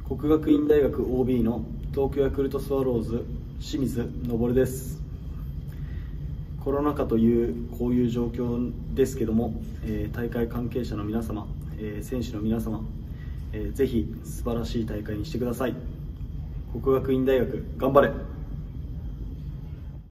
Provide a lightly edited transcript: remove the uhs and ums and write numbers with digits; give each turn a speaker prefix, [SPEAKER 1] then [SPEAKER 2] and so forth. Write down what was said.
[SPEAKER 1] 国学院大学 OB の東京ヤクルトスワローズ清水昇です。コロナ禍というこういう状況ですけども、大会関係者の皆様、選手の皆様、ぜひ素晴らしい大会にしてください。国学院大学頑張れ。